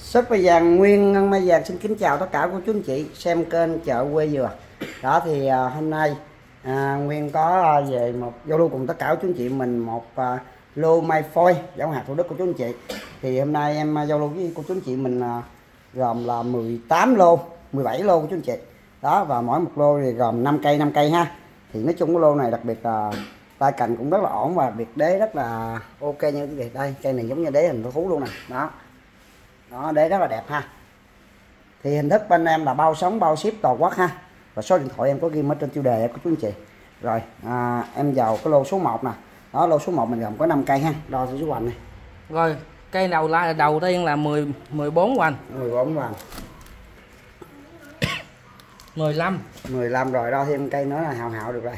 Shop Mai Vàng, Nguyên Mai Vàng xin kính chào tất cả cô chú anh chị xem kênh Chợ Quê Dừa. Đó thì hôm nay Nguyên có về một giao lưu cùng tất cả cô chú anh chị mình một lô mai phôi giống hạt Thủ Đức của chú anh chị. Thì hôm nay em giao lưu với cô chú anh chị mình gồm là 18 lô, 17 lô của chú anh chị. Đó, và mỗi một lô thì gồm 5 cây ha. Thì nói chung cái lô này đặc biệt là tay cành cũng rất là ổn và việc đế rất là ok nha quý vị. Đây, cây này giống như đế hình thú luôn nè. Đó, đế rất là đẹp ha. Thì hình thức bên em là bao sống bao ship toàn quốc ha. Và số điện thoại em có ghi ở trên tiêu đề của chú anh chị. Rồi em vào cái lô số 1 nè. Đó, lô số 1 mình gồm có 5 cây ha. Đo số hoành này. Rồi, cây đầu tiên là 14 hoành. 14 hoành. 15 rồi, đo thêm cây nữa là hào được rồi.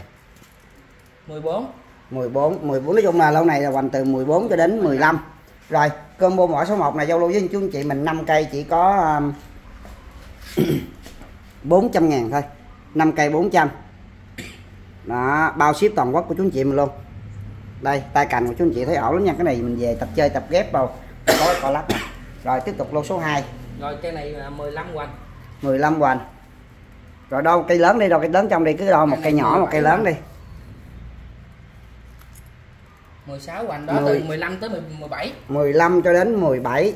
14 nói chung là lâu này là hoành từ 14 cho đến 15. Rồi, combo mỏ số 1 này giao lưu với chú anh chị mình 5 cây chỉ có 400.000 thôi. 5 cây 400. Đó, bao ship toàn quốc của chú anh chị mình luôn. Đây, tay cành của chú anh chị thấy ổn lắm nha. Cái này mình về tập chơi tập ghép vào có lắp này. Rồi tiếp tục lô số 2. Rồi cây này là 15 hoành. 15 hoành. Rồi đâu cây lớn đi, đâu cây lớn trong đi, cứ đo một cây nhỏ một cây lớn đi. 16 hoành đó, từ 15 tới 17. 15 cho đến 17.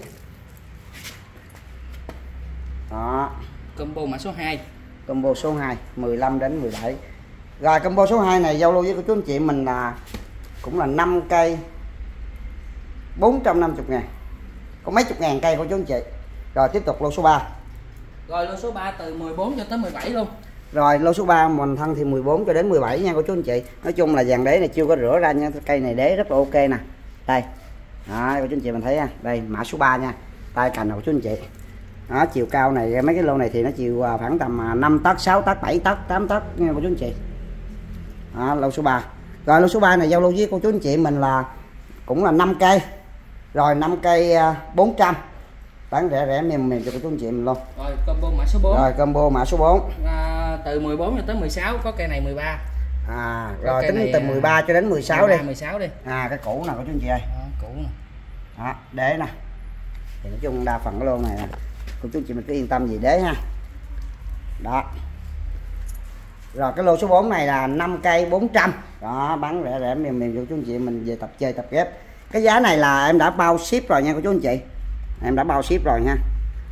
Đó. Combo mã số 2. Combo số 2, 15 đến 17. Rồi combo số 2 này giao lưu với cô chú anh chị mình là cũng là 5 cây 450.000. Có mấy chục ngàn cây của chú anh chị. Rồi tiếp tục lô số 3. Rồi lô số 3 từ 14 cho tới 17 luôn. Rồi lô số 3 mình thân thì 14 cho đến 17 nha cô chú anh chị. Nói chung là dàn đế này chưa có rửa ra nha. Cây này đế rất là ok nè. Đây. Đó, cô chú anh chị mình thấy nha. Đây mã số 3 nha. Tay cành của chú anh chị. Đó, chiều cao này mấy cái lô này thì nó chiều khoảng tầm 5 tấc, 6 tấc, 7 tấc, 8 tấc nha cô chú anh chị. Đó, lô số 3. Rồi lô số 3 này giao lưu với cô chú anh chị mình là cũng là 5 cây. Rồi 5 cây 400. Bán rẻ mềm cho cô chú anh chị mình luôn. Rồi combo mã số 4. Rồi combo mã số 4. Từ 14 cho tới 16, có cây này 13. Rồi tính này, từ 13 cho đến 16 đi. 16 đi. Cái cũ nè cô chú anh chị ơi. Cũ nè. Đó, đế nè. Thì nói chung đa phần cái lô này nè. Cô chú anh chị mình cứ yên tâm gì đế ha. Đó. Rồi cái lô số 4 này là 5 cây 400. Đó, bán rẻ mềm cho chú anh chị mình về tập chơi tập ghép. Cái giá này là em đã bao ship rồi nha cô chú anh chị. Em đã bao ship rồi nha.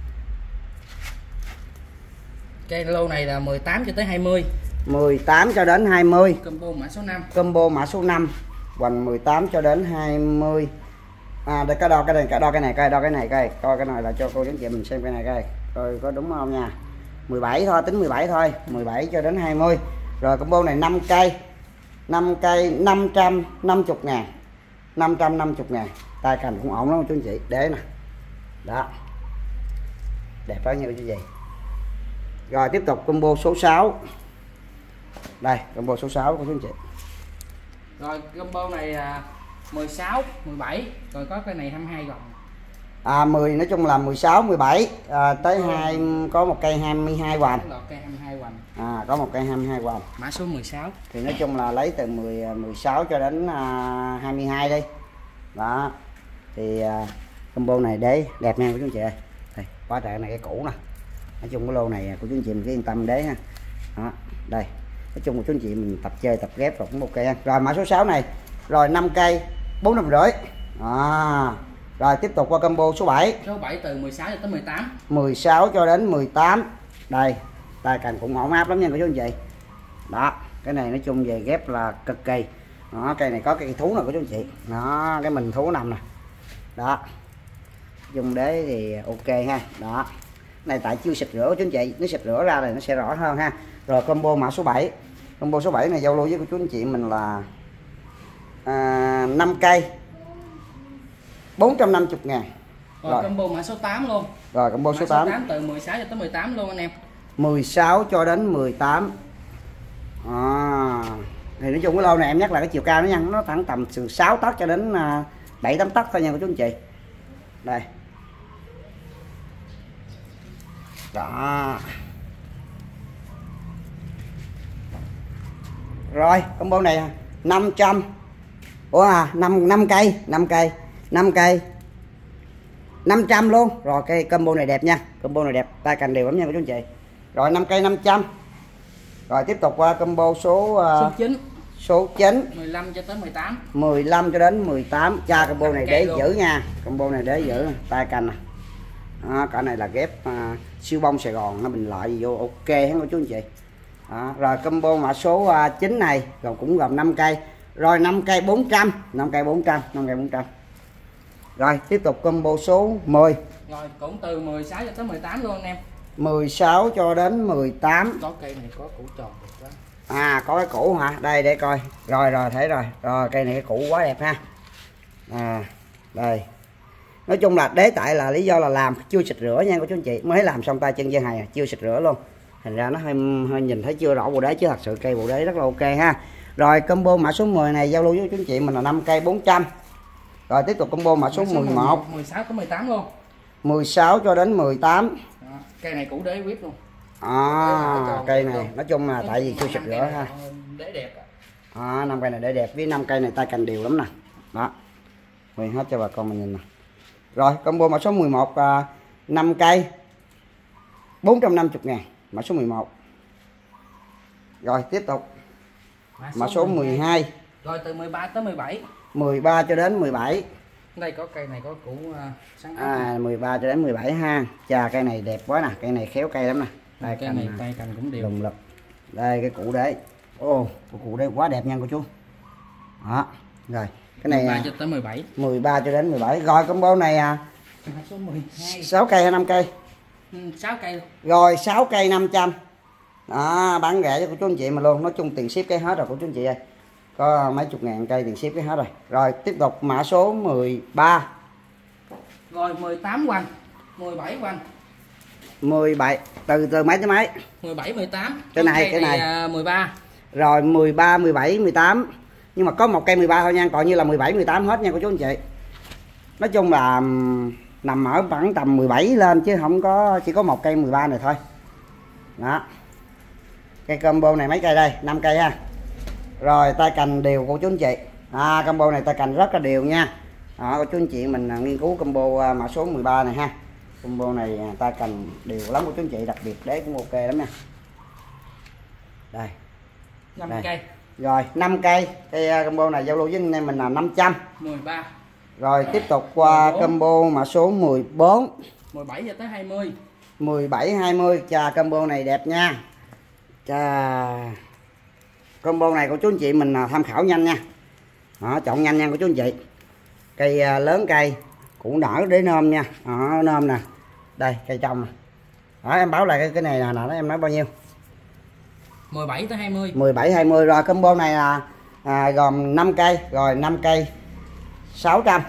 Cái lô này là 18 cho tới 20. 18 cho đến 20. Combo mã số 5. Combo mã số 5. Hoành 18 cho đến 20. Để đo cái này coi. Coi cái này là cho cô chú anh chị mình xem cái này coi. Coi có đúng không nha. 17 thôi, tính 17 thôi. 17 cho đến 20. Rồi combo này 5 cây. 5 cây 550.000. 550.000. Tay cành cũng ổn lắm chú anh chị. Đế nè. Đó. Đẹp bao nhiêu như vậy. Rồi tiếp tục combo số 6. Đây, combo số 6 của chú anh chị. Rồi combo này 16, 17, rồi có cái này 22 gòn. 10 nói chung là 16, 17 tới 2 có một cây 22 hoành. Cây 22 hoành. Có một cây 22 hoành. Mã số 16. Thì nói chung là lấy từ 16 cho đến 22 đi. Đó. Thì combo này đế đẹp nha cô chú anh chị ơi. Đây, quá trời này cái cũ nè. Nói chung cái lô này của chú anh chị mình cứ yên tâm đế ha. Đó, đây. Nói chung của chú anh chị mình tập chơi tập ghép rồi cũng ok. Rồi mã số 6 này. Rồi 5 cây 450. Rồi tiếp tục qua combo số 7. Số 7 từ 16 cho tới 18. 16 cho đến 18. Đây, tay cành cũng ổn áp lắm nha cô chú anh chị. Đó, cái này nói chung về ghép là cực kỳ. Đó, cây này có cây thú nè cô chú anh chị. Đó, cái mình thú nằm nè. Đó. Dùng đế thì ok ha. Đó. Này tại chưa xịt rửa của chú anh chị, nếu xịt rửa ra thì nó sẽ rõ hơn ha. Rồi combo mã số 7. Combo số 7 này giao lưu với cô chú anh chị mình là 5 cây 450.000. Rồi combo mã số 8 luôn. Rồi combo số 8 từ 16 cho tới 18 luôn anh em. 16 cho đến 18. Thì nói chung cái lô này em nhắc là cái chiều cao nó nha, nó khoảng tầm từ 6 tấc cho đến 7 8 tấc thôi nha cô chú anh chị. Đây. Đó. Rồi combo này 500. 5 cây 500 luôn. Rồi cái combo này đẹp nha, combo này đẹp, tay cành đều lắm nha cô chú anh chị. Rồi 5 cây 500. Rồi tiếp tục qua combo số 9. Số 9 15 cho tới 18. 15 cho đến 18. Cha combo này để giữ nha, combo này để giữ tay cành nè. Đó, cả này là ghép siêu bông Sài Gòn nó bình lợi vô ok hết cô chú anh chị. Đó, rồi combo mã số 9 này rồi cũng gồm 5 cây. Rồi 5 cây 400, 5 cây 400, 5 cây 400. Rồi tiếp tục combo số 10. Rồi cũng từ 16 cho tới 18 luôn anh em. 16 cho đến 18. Có cây này có củ tròn được đó. À có cái củ hả? Đây để coi. Rồi rồi thấy rồi. Rồi cây này cái củ quá đẹp ha. À đây. Nói chung là đế tại là lý do là làm chưa xịt rửa nha cô chú anh chị, mới làm xong tay chân dây hài chưa xịt rửa luôn, thành ra nó hơi nhìn thấy chưa rõ bộ đế, chứ thật sự cây bộ đế rất là ok ha. Rồi combo mã số 10 này giao lưu với chú anh chị mình là 5 cây 400. Rồi tiếp tục combo mã số 11 16 tới 18 luôn, 16 cho đến 18. đó, cây này củ đế quyết luôn. Cây này nói chung là tại vì chưa xịt rửa ha. Đế đẹp. 5 cây này để đẹp, với 5 cây này tay cành đều lắm nè. Đó. Nguyên hết cho bà con mình nhìn nè. Rồi combo mã số 11 5 cây 450.000, mã số 11. Rồi tiếp tục mã số 12. Rồi từ 13 tới 17. 13 cho đến 17. Đây có cây này có củ sáng 13 cho đến 17 ha. Chà cây này đẹp quá nè, cây này khéo cây lắm nè. Đây cây này tay cành cũng đều. Lùng lực. Đây cái củ đế. Củ đế quá đẹp nha cô chú. Đó. Rồi cái này 13 cho tới 17. 13 cho đến 17. Rồi combo này Số 12. 6 cây hay 5 cây? 6 cây luôn. Rồi 6 cây 500. Đó, bán rẻ cho cô chú anh chị mà luôn. Nói chung tiền ship cái hết rồi cô chú anh chị ơi. Có mấy chục ngàn cây tiền ship cái hết rồi. Rồi tiếp tục mã số 13. Rồi 18 quanh, 17 quanh. 17 từ mấy tới mấy? 17 18. Cái này 13. Rồi 13 17 18. Nhưng mà có một cây 13 thôi nha, còn như là 17 18 hết nha cô chú anh chị. Nói chung là nằm ở khoảng tầm 17 lên chứ không có, chỉ có một cây 13 này thôi. Đó. Cây combo này mấy cây đây? 5 cây ha. Rồi tay cành đều cô chú anh chị. Combo này tay cành rất là đều nha. Đó, cô chú anh chị mình nghiên cứu combo mã số 13 này ha. Combo này tay cành đều lắm cô chú anh chị, đặc biệt đế cũng ok lắm nha. Đây. 5 đây. cây. Rồi 5 cây. Cây combo này giao lưu với anh em mình là 500. 13. Rồi tiếp tục qua 14. combo mã số 14. 17 cho tới 20. 17 20. Chà combo này đẹp nha. Chà. Combo này của chú anh chị mình tham khảo nhanh nha. Đó, chọn nhanh nha của chú anh chị. Cây lớn cây cũng nở để nôm nha. Đó, nôm nè. Đây cây trong. Đó, em báo lại cái này là em nói bao nhiêu? 17 tới 20. 17 20. Rồi combo này là gồm 5 cây. Rồi 5 cây 600.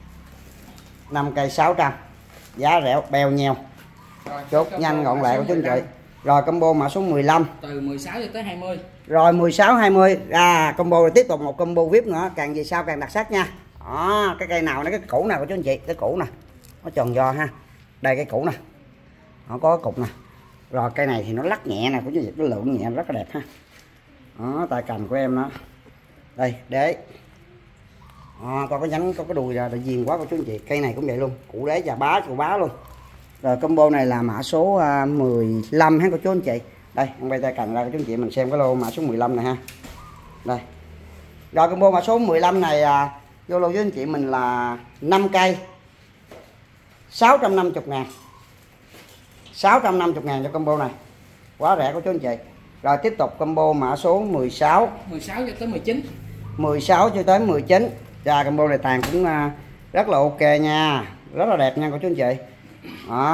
5 cây 600. Giá rẻ bèo nhèo. Chốt nhanh gọn lẹ của chú anh chị. Rồi combo mã số 15. Từ 16 cho tới 20. Rồi 16 20. Combo rồi tiếp tục một combo VIP nữa, càng về sau càng đặc sắc nha. Đó, cái cây nào nó cái củ nào của chú anh chị, cái củ nè. Nó tròn do ha. Đây cái củ nè. Nó có cái cục nè. Rồi cây này thì nó lắc nhẹ nè, của chú anh chị, nó lượn nhẹ rất là đẹp ha. Đó, tay cành của em đó. Đây, đế. Có cái nhánh, có cái đùi là viền quá của chú anh chị. Cây này cũng vậy luôn, củ đế và cụ bá luôn. Rồi combo này là mã số 15 ha cô chú anh chị. Đây, em bay tay cành ra cho chú anh chị mình xem cái lô mã số 15 này ha. Đây. Rồi combo mã số 15 này vô lô với anh chị mình là 5 cây 650.000. 650.000 cho combo này. Quá rẻ của chú anh chị. Rồi tiếp tục combo mã số 16. 16 cho tới 19. 16 cho tới 19. Và combo này tàn cũng rất là ok nha. Rất là đẹp nha của chú anh chị. Đó.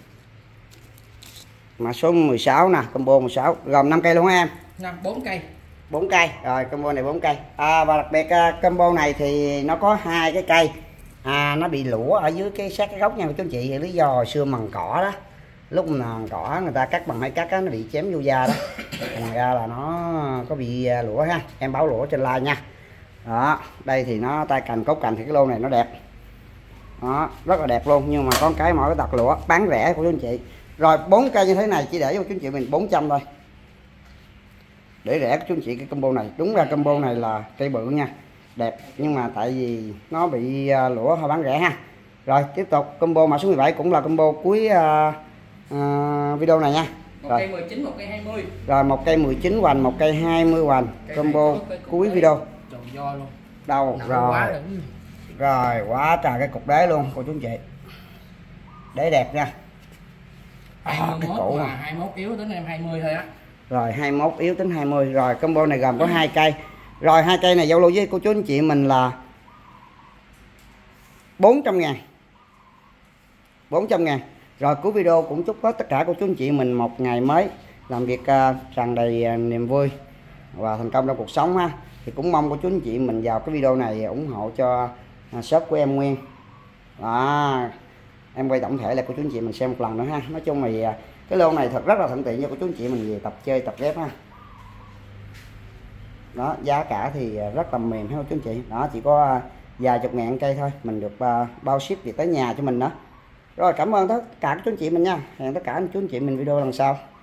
Mã số 16 nè, combo 16 gồm 5 cây luôn hả em? 4 cây. 4 cây. Rồi combo này 4 cây. Và đặc biệt combo này thì nó có 2 cái cây. Nó bị lũa ở dưới cái sát cái gốc nha của chú anh chị. Lý do hồi xưa mần cỏ đó. Lúc mà cỏ người ta cắt bằng máy cắt đó, nó bị chém vô da đó. Thành ra là nó có bị lũa ha. Em báo lũa trên like nha. Đó, đây thì nó tay cành cốt cành thì cái lô này nó đẹp. Đó, rất là đẹp luôn, nhưng mà có cái mỗi cái tật lũa, bán rẻ của chú anh chị. Rồi 4 cây như thế này chỉ để cho chú anh chị mình 400 thôi. Để rẻ của chú anh chị cái combo này. Đúng ra combo này là cây bự nha. Đẹp, nhưng mà tại vì nó bị lũa thôi bán rẻ ha. Rồi tiếp tục combo mã số 17 cũng là combo cuối video này nha. Một Rồi. cây 19, một cây 20. Rồi một cây 19 hoành, một cây 20 hoành, combo cuối video. Tròn do luôn. Đâu rồi. Rồi quá trời cái cục đế luôn cô chú anh chị. Đế đẹp nha. 21 là 21 yếu đến em 20 thôi á. Rồi 21 yếu tính 20. Rồi combo này gồm có 2 cây. Rồi 2 cây này giao lưu với cô chú anh chị mình là 400.000. 400.000. Rồi cuối video cũng chúc tất cả cô chú anh chị mình một ngày mới làm việc tràn đầy niềm vui và thành công trong cuộc sống ha. Thì cũng mong cô chú anh chị mình vào cái video này ủng hộ cho shop của em Nguyên. Em quay tổng thể là cô chú anh chị mình xem một lần nữa ha. Nói chung thì cái lô này thật rất là thuận tiện cho cô chú anh chị mình về tập chơi tập ghép ha. Đó, giá cả thì rất là mềm ha cô chú anh chị. Đó, chỉ có vài chục ngàn cây thôi, mình được bao ship về tới nhà cho mình đó. Rồi cảm ơn tất cả các chú anh chị mình nha. Hẹn tất cả anh chú anh chị mình video lần sau.